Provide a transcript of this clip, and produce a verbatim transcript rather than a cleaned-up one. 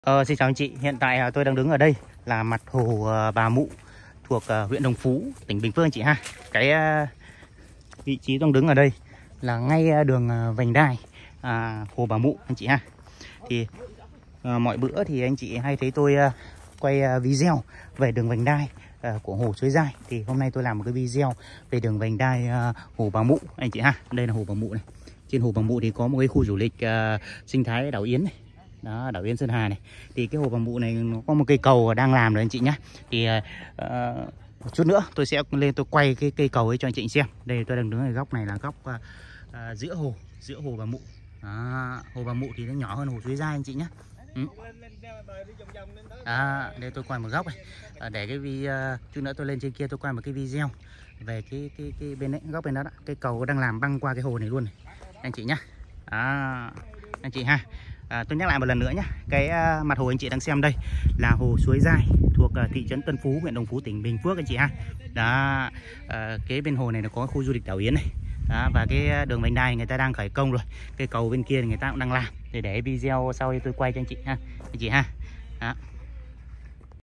Ờ, Xin chào anh chị, hiện tại à, tôi đang đứng ở đây là mặt hồ à, Bà Mụ thuộc à, huyện Đồng Phú, tỉnh Bình Phước anh chị ha. Cái à, vị trí tôi đang đứng ở đây là ngay à, đường à, vành đai à, hồ Bà Mụ anh chị ha. Thì à, mọi bữa thì anh chị hay thấy tôi à, quay à, video về đường vành đai à, của hồ Suối Giai. Thì hôm nay tôi làm một cái video về đường vành đai à, hồ Bà Mụ anh chị ha. Đây là hồ Bà Mụ này. Trên hồ Bà Mụ thì có một cái khu du lịch à, sinh thái đảo Yến này. Đó, đảo Yên Sơn Hà này. Thì cái hồ Bà Mụ này nó có một cây cầu đang làm rồi anh chị nhé. Thì uh, một chút nữa tôi sẽ lên tôi quay cái cây cầu ấy cho anh chị xem. Đây tôi đang đứng ở góc này là góc uh, uh, giữa hồ, giữa hồ Bà Mụ. Đó, hồ Bà Mụ thì nó nhỏ hơn hồ Suối Giai anh chị nhé. Ừ. À, đây tôi quay một góc này. À, để cái vi uh, chút nữa tôi lên trên kia tôi quay một cái video về cái cái cái bên đấy, góc bên đó, đó. Cái cầu đang làm băng qua cái hồ này luôn này anh chị nhé. À, anh chị ha. À, tôi nhắc lại một lần nữa nhé. Cái uh, mặt hồ anh chị đang xem đây là hồ Suối Giai thuộc uh, thị trấn Tân Phú, huyện Đồng Phú, tỉnh Bình Phước anh chị ha. Đó, uh, cái bên hồ này nó có khu du lịch đảo Yến này. Đó, và cái đường vành đai người ta đang khởi công rồi. Cái cầu bên kia thì người ta cũng đang làm. Để để video sau đây tôi quay cho anh chị ha. Anh chị ha. Đó.